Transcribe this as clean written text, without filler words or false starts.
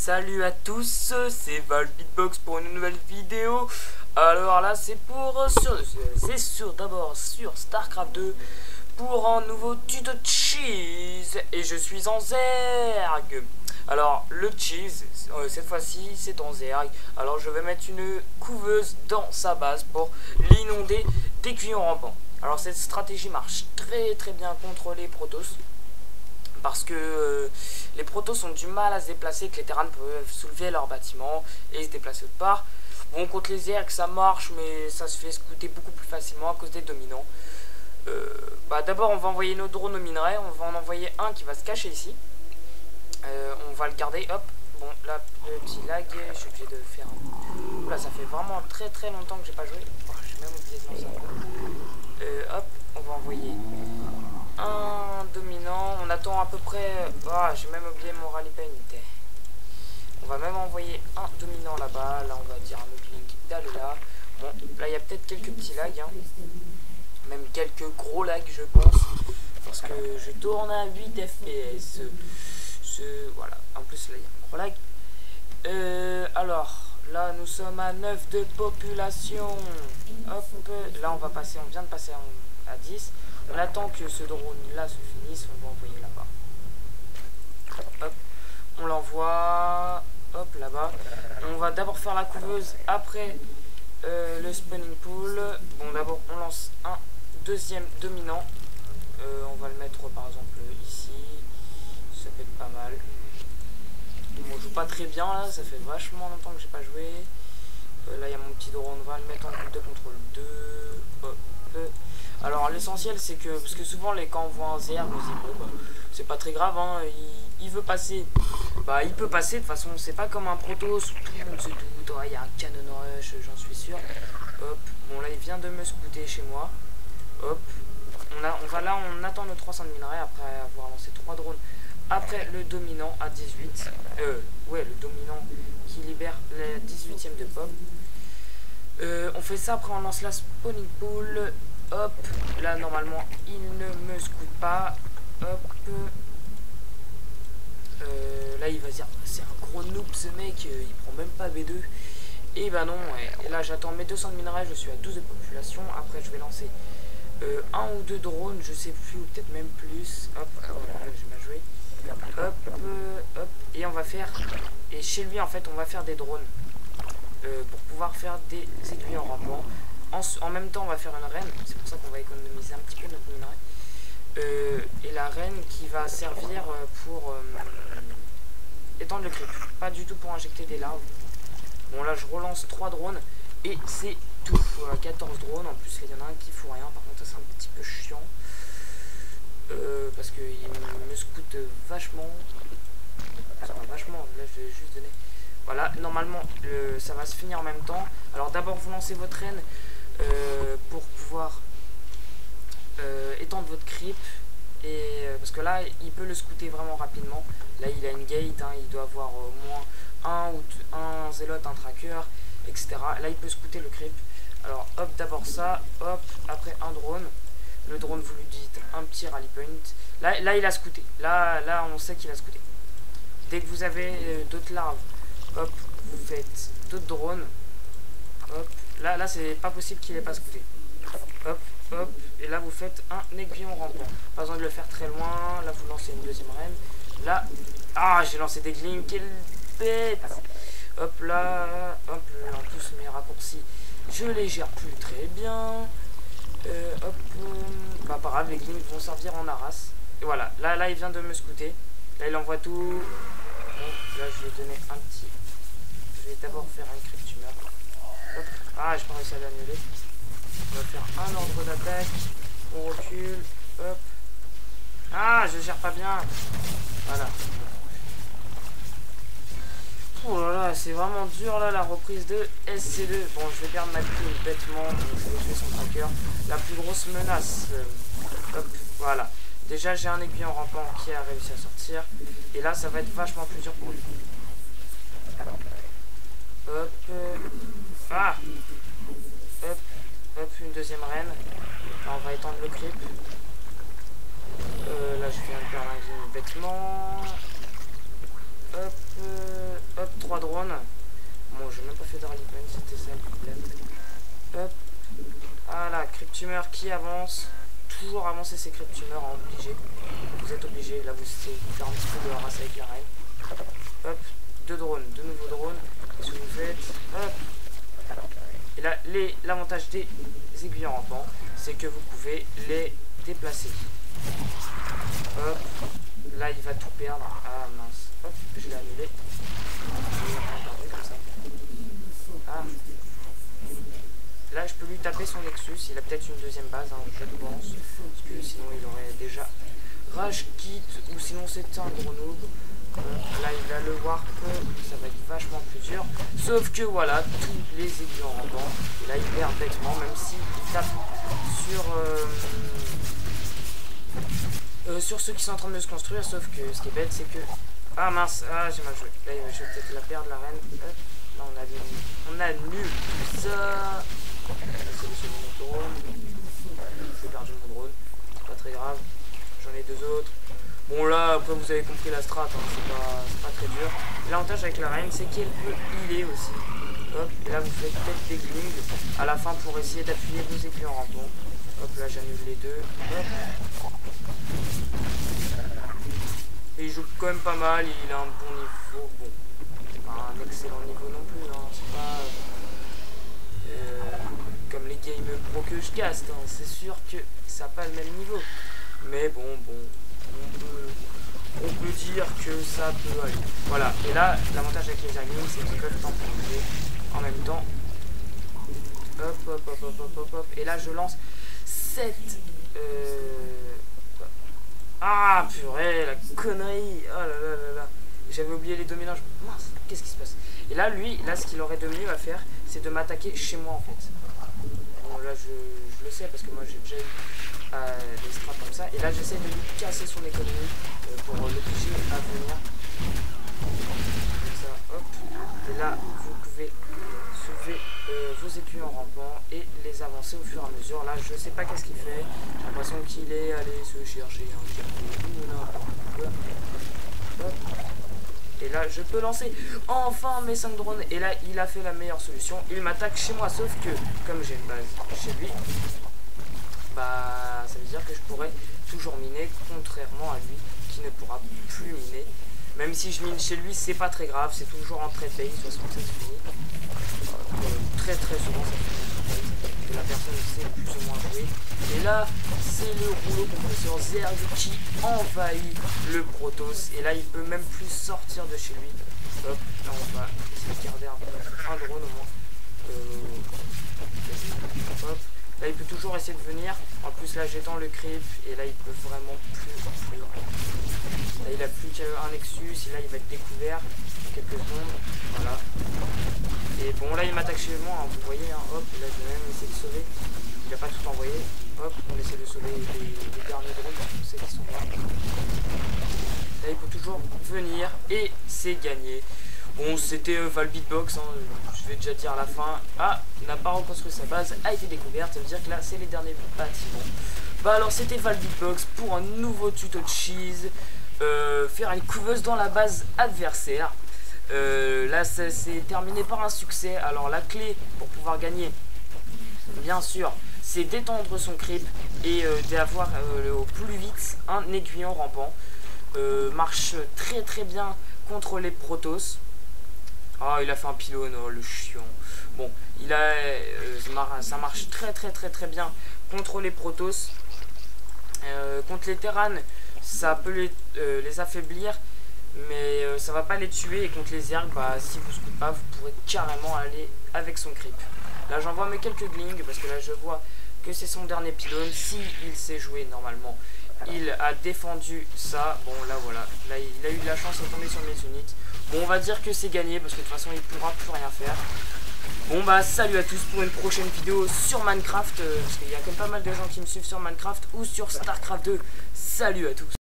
Salut à tous, c'est ValBeatbox pour une nouvelle vidéo. Alors là c'est d'abord sur StarCraft 2 pour un nouveau tuto cheese et je suis en Zerg. Alors le cheese cette fois-ci c'est en Zerg. Alors je vais mettre une couveuse dans sa base pour l'inonder d'aiguillons rampants. Alors cette stratégie marche très bien contre les Protoss. Parce que les Protoss ont du mal à se déplacer, que les Terrans peuvent soulever leurs bâtiments et se déplacer autre part. Bon, contre les Zergs ça marche, mais ça se fait scouter beaucoup plus facilement à cause des dominants. D'abord on va envoyer nos drones au minerai, on va en envoyer un qui va se cacher ici. On va le garder, hop. Bon, là, petit lag, je suis obligé de faire un... Oula, ça fait vraiment très longtemps que j'ai pas joué. Oh, j'ai même oublié de lancer un peu. Hop, on va envoyer un dominant. On attend à peu près... Ah, j'ai même oublié mon rally paint. On va même envoyer un dominant là-bas. Là, on va dire un Uplink d'aller là. Bon, là, il y a peut-être quelques petits lags. Hein. Même quelques gros lags, je pense. Parce que je tourne à 8 FPS. Voilà. En plus, là, il y a un gros lag. Alors, là, nous sommes à 9 de population. Hop, là, on vient de passer à 10. On attend que ce drone-là se finisse. On va envoyer là-bas. Hop, on l'envoie. Hop, là-bas. On va d'abord faire la couveuse. Après, le spawning pool. Bon, d'abord, on lance un deuxième dominant. On va le mettre, par exemple, ici. Ça peut être pas mal. Bon, on joue pas très bien, là. Ça fait vachement longtemps que j'ai pas joué. Là, il y a mon petit drone. On va le mettre en groupe de contrôle 2. Hop. Alors l'essentiel c'est que, parce que souvent quand on voit un Zerg, on se dit bon c'est pas très grave, hein, il veut passer, il peut passer, de toute façon c'est pas comme un Protoss où tout le monde se doute, il y a un canon rush, j'en suis sûr. Hop, bon là il vient de me scouter chez moi. Hop, on attend nos 300 de minerais après avoir lancé 3 drones. Après le dominant à 18, ouais le dominant qui libère la 18ème de pop. On fait ça, après on lance la spawning pool. Hop, là normalement il ne me scoute pas. Hop, là il va dire c'est un gros noob ce mec, il prend même pas B2. Et bah non, et là j'attends mes 200 de minerais, je suis à 12 de population. Après je vais lancer un ou deux drones, je sais plus, ou peut-être même plus. Hop, voilà, j'ai mal joué. Hop, et on va faire, et chez lui en fait on va faire des drones. Pour pouvoir faire des aiguillons rampants. En même temps on va faire une reine, c'est pour ça qu'on va économiser un petit peu notre minerai. Et la reine qui va servir pour étendre le creep, pas du tout pour injecter des larves. Bon là je relance 3 drones et c'est tout. 14 drones, en plus il y en a un qui fout rien, par contre ça c'est un petit peu chiant. Parce qu'il me scoute vachement. Enfin, vachement, là je vais juste donner. Voilà, normalement ça va se finir en même temps. Alors d'abord vous lancez votre reine pour pouvoir étendre votre creep. Et parce que là il peut le scouter vraiment rapidement. Là il a une gate, hein, il doit avoir au moins un zélote, un tracker, etc. Là il peut scouter le creep. Alors hop, d'abord ça, hop, après un drone. Le drone vous lui dites un petit rally point. Là il a scouté. Là on sait qu'il a scouté. Dès que vous avez d'autres larves, hop, vous faites d'autres drones. Hop, là c'est pas possible qu'il ait pas scouté. Hop, et là vous faites un aiguillon rampant. Pas besoin de le faire très loin. Là vous lancez une deuxième reine. Là, j'ai lancé des glinks, quelle bête. Hop là, hop, en plus mes raccourcis, je les gère plus très bien. Hop, pas grave, les glinks vont servir en arras. Et voilà, là il vient de me scouter. Là il envoie tout. Bon, là je vais donner un petit. Je vais d'abord faire un creep tumeur. Hop. J'ai pas réussi à l'annuler. On va faire un ordre d'attaque. On recule. Hop. Je gère pas bien. Voilà. Oh là là, c'est vraiment dur là la reprise de SC2. Bon, je vais perdre ma team bêtement. Je vais tuer son tracker. La plus grosse menace. Hop, voilà. Déjà j'ai un aiguillon rampant qui a réussi à sortir. Et là ça va être vachement plus dur pour lui. Hop. Hop, une deuxième reine. Là, on va étendre le creep. Là je viens de perdre un game bêtement. Hop, 3 drones. Bon, j'ai même pas fait de rallyman, c'était ça le problème. Hop. Voilà, Cryptumeur qui avance. Toujours avancer ces Cryptumeurs, obligé. Vous êtes obligé, là vous essayez de faire un petit peu de race avec la reine. Hop, 2 drones, 2 nouveaux drones. Qu'est-ce que vous faites? Hop. Et là, l'avantage des aiguilles en rampant, c'est que vous pouvez les déplacer. Hop. Là, il va tout perdre. Ah mince. Hop, je l'ai annulé. Ah. Là, je peux lui taper son Nexus. Il a peut-être une deuxième base, hein, je pense. Parce que sinon, il aurait déjà Rage Kit. Ou sinon, c'était un gros noob. Là, il a le Warp. Ça va être vachement plus dur. Sauf que voilà, tous les aiguilles en rampant. Et là, il perd bêtement, même s'il tape sur ceux qui sont en train de se construire. Sauf que ce qui est bête, c'est que. Ah mince, ah j'ai mal joué. Là, je vais peut-être la perdre, la reine. Hop. Là, on annule tout ça. C'est le second drone. J'ai perdu mon drone. C'est pas très grave. J'en ai 2 autres. Bon là, après vous avez compris la strat, hein. C'est pas très dur. L'avantage avec la reine, c'est qu'elle peut healer aussi. Hop, et là vous faites peut-être des glings à la fin pour essayer d'appuyer vos aiguilles en rampant. Hop, là j'annule les 2. Hop. Et il joue quand même pas mal, il a un bon niveau. Bon, c'est pas un excellent niveau non plus, hein. C'est pas comme les Game Pro que je caste, hein. C'est sûr que ça n'a pas le même niveau. Mais bon, on peut dire que ça peut aller. Voilà, et là, l'avantage avec les amis, c'est qu'ils peuvent temporiser en même temps. Hop, hop, hop, hop, hop, hop, hop. Et là, je lance 7. Ah, purée, la connerie. Oh là là là là. J'avais oublié les 2 mélanges. Mince, qu'est-ce qui se passe? Et là, lui, là, ce qu'il aurait de mieux à faire, c'est de m'attaquer chez moi, en fait. Bon, là, je le sais, parce que moi, j'ai déjà eu des strats comme ça. Et là, j'essaie de lui casser son économie pour l'obliger à venir. Comme ça, hop. Et là, vous pouvez soulever vos écus en rampant et les avancer au fur et à mesure. Là, je sais pas qu'est-ce qu'il fait. J'ai l'impression qu'il est allé se chercher un café. Hop. Et là, je peux lancer enfin mes 5 drones. Et là, il a fait la meilleure solution. Il m'attaque chez moi. Sauf que, comme j'ai une base chez lui, bah, ça veut dire que je pourrais toujours miner. Contrairement à lui, qui ne pourra plus miner. Même si je mine chez lui, c'est pas très grave. C'est toujours en trade base. 67 fini. Très souvent, ça finit que la personne sait plus ou moins jouer. Et là, c'est le rouleau compresseur Zerg qui envahit le Protoss. Et là, il peut même plus sortir de chez lui. Hop, là, on va essayer de garder un drone au moins. Hop. Là, il peut toujours essayer de venir. En plus, là, j'étends le creep. Et là, il peut vraiment plus. Là, il a plus qu'un Nexus. Et là, il va être découvert dans quelques secondes. Voilà. Et bon, là, il m'attaque chez moi. Hein, vous voyez. Hein, hop. Là, je vais même essayer de sauver. Il n'a pas tout envoyé. Hop. On essaie de sauver les derniers drones. Parce qu'on sait qu'ils sont là. Là, il peut toujours venir. Et c'est gagné. Bon, c'était Valbeatbox, hein, je vais déjà dire à la fin. Ah, n'a pas reconstruit sa base, a été découverte. Ça veut dire que là, c'est les derniers bâtiments. Bah alors, c'était Valbeatbox pour un nouveau tuto de cheese. Faire une couveuse dans la base adversaire. Là, ça s'est terminé par un succès. Alors, la clé pour pouvoir gagner, bien sûr, c'est d'étendre son creep et d'avoir au plus vite un aiguillon rampant. Marche très bien contre les Protoss. Ah, il a fait un pylône, oh, le chiant. Bon, il a, ça marche très bien contre les Protoss. Contre les Terran, ça peut les affaiblir, mais ça va pas les tuer. Et contre les Zerg, bah, si vous scoopez pas, vous pourrez carrément aller avec son creep. Là, j'envoie mes quelques glings, parce que là, je vois que c'est son dernier pylône. Si il sait jouer normalement, il a défendu ça. Bon, là, voilà. Là, il a eu de la chance de tomber sur mes unités. Bon, on va dire que c'est gagné parce que de toute façon il pourra plus rien faire. Bon bah salut à tous pour une prochaine vidéo sur Minecraft, parce qu'il y a quand même pas mal de gens qui me suivent sur Minecraft ou sur Starcraft 2. Salut à tous.